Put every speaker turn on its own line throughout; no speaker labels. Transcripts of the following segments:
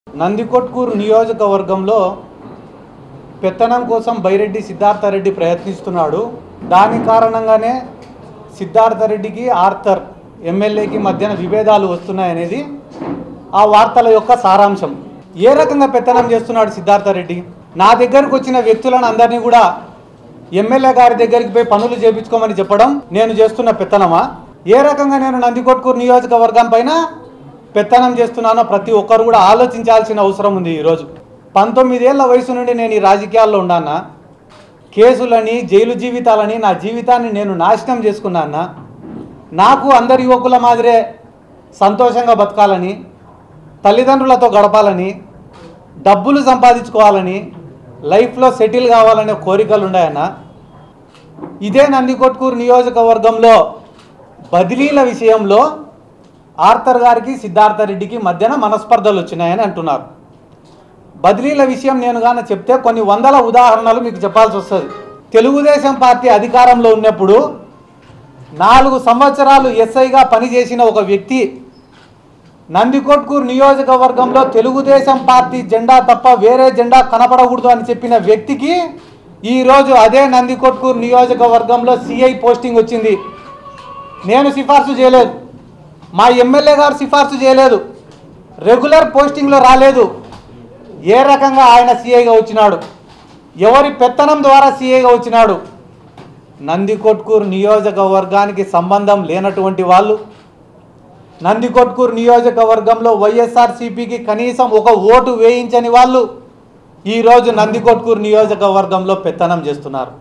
నందికొట్కూరు నియోజకవర్గంలో పెత్తనం కోసం బైరెడ్డి సిద్ధార్థరెడ్డి ప్రయత్నిస్తున్నాడు. దాని కారణంగానే సిద్ధార్థరెడ్డికి ఆర్థర్ ఎమ్మెల్యేకి మధ్యన విభేదాలు వస్తున్నాయనేది ఆ వార్తల యొక్క సారాంశం. ఏ రకంగా పెత్తనం చేస్తున్నాడు సిద్ధార్థరెడ్డి? నా దగ్గరకు వచ్చిన వ్యక్తులను అందరినీ కూడా ఎమ్మెల్యే గారి దగ్గరికి పోయి పనులు చేయించుకోమని చెప్పడం నేను చేస్తున్న పెత్తనమా? ఏ రకంగా నేను నందికొట్కూరు నియోజకవర్గం పైన పెత్తనం చేస్తున్నానో ప్రతి ఒక్కరు కూడా ఆలోచించాల్సిన అవసరం ఉంది. ఈరోజు 19 ఏళ్ల వయసు నుండి నేను ఈ రాజకీయాల్లో ఉన్నానా? కేసులని, జైలు జీవితాలని, నా జీవితాన్ని నేను నాశనం చేసుకున్నానా? నాకు అందరి యువకుల మాదిరే సంతోషంగా బతకాలని, తల్లిదండ్రులతో గడపాలని, డబ్బులు సంపాదించుకోవాలని, లైఫ్లో సెటిల్ కావాలనే కోరికలు ఉన్నాయన్నా? ఇదే నందికొట్కూరు నియోజకవర్గంలో బదిలీల విషయంలో ఆర్థర్ గారికి సిద్ధార్థరెడ్డికి మధ్యన మనస్పర్ధలు వచ్చినాయని అంటున్నారు. బదిలీల విషయం నేను కానీ చెప్తే కొన్ని వందల ఉదాహరణలు మీకు చెప్పాల్సి వస్తుంది. తెలుగుదేశం పార్టీ అధికారంలో ఉన్నప్పుడు 4 సంవత్సరాలు ఎస్ఐగా పనిచేసిన ఒక వ్యక్తి నందికొట్కూరు నియోజకవర్గంలో తెలుగుదేశం పార్టీ జెండా తప్ప వేరే జెండా కనపడకూడదు అని చెప్పిన వ్యక్తికి ఈరోజు అదే నందికొట్కూరు నియోజకవర్గంలో సిఐ పోస్టింగ్ వచ్చింది. నేను సిఫార్సు చేయలేదు, మా ఎమ్మెల్యే గారు సిఫార్సు చేయలేదు, రెగ్యులర్ పోస్టింగ్లో రాలేదు. ఏ రకంగా ఆయన సిఐగా వచ్చినాడు? ఎవరి పెత్తనం ద్వారా సిఐగా వచ్చినాడు? నందికొట్కూరు నియోజకవర్గానికి సంబంధం లేనటువంటి వాళ్ళు, నందికొట్కూరు నియోజకవర్గంలో వైఎస్ఆర్సీపీకి కనీసం ఒక ఓటు వేయించని వాళ్ళు ఈరోజు నందికొట్కూరు నియోజకవర్గంలో పెత్తనం చేస్తున్నారు.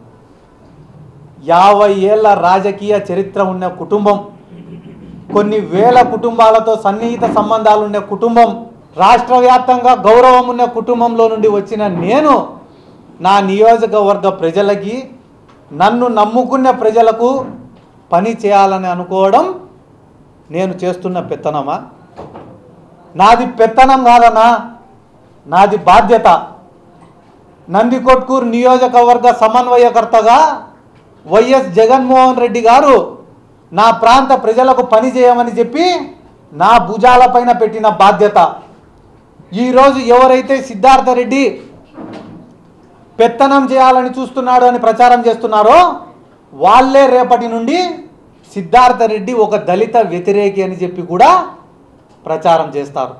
50 ఏళ్ల రాజకీయ చరిత్ర ఉన్న కుటుంబం, కొన్ని వేల కుటుంబాలతో సన్నిహిత సంబంధాలు ఉన్న కుటుంబం, రాష్ట్ర వ్యాప్తంగా గౌరవం ఉన్న కుటుంబంలో నుండి వచ్చిన నేను నా నియోజకవర్గ ప్రజలకి, నన్ను నమ్ముకున్న ప్రజలకు పని చేయాలని అనుకోవడం నేను చేస్తున్న పెత్తనమా? నాది పెత్తనం కాదన్నా, నాది బాధ్యత. నందికొట్కూరు నియోజకవర్గ సమన్వయకర్తగా వైఎస్ జగన్మోహన్ రెడ్డి గారు నా ప్రాంత ప్రజలకు పని చేయమని చెప్పి నా భుజాలపైన పెట్టిన బాధ్యత. ఈరోజు ఎవరైతే సిద్ధార్థరెడ్డి పెత్తనం చేయాలని చూస్తున్నాడు అని ప్రచారం చేస్తున్నారో వాళ్ళే రేపటి నుండి సిద్ధార్థరెడ్డి ఒక దళిత వ్యతిరేకి అని చెప్పి కూడా ప్రచారం చేస్తారు.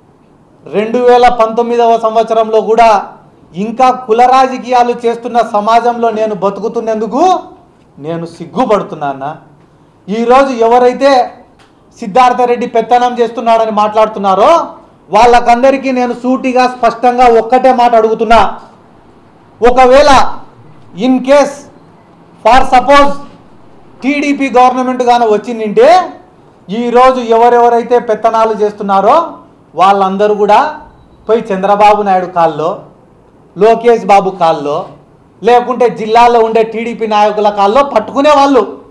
2019వ సంవత్సరంలో కూడా ఇంకా కుల రాజకీయాలు చేస్తున్న సమాజంలో నేను బతుకుతున్నందుకు నేను సిగ్గుపడుతున్నానా? ఈరోజు ఎవరైతే సిద్ధార్థరెడ్డి పెత్తనం చేస్తున్నాడని మాట్లాడుతున్నారో వాళ్ళకందరికీ నేను సూటిగా స్పష్టంగా ఒక్కటే మాట అడుగుతున్నా. ఒకవేళ in case for suppose TDP government గాను వచ్చిందంటే ఈరోజు ఎవరెవరైతే పెత్తనాలు చేస్తున్నారో వాళ్ళందరూ కూడా పోయి చంద్రబాబు నాయుడు కాల్లో, లోకేష్ బాబు కాల్లో, లేకుంటే జిల్లాలో ఉండే టీడీపీ నాయకుల కాల్లో పట్టుకునే వాళ్ళు.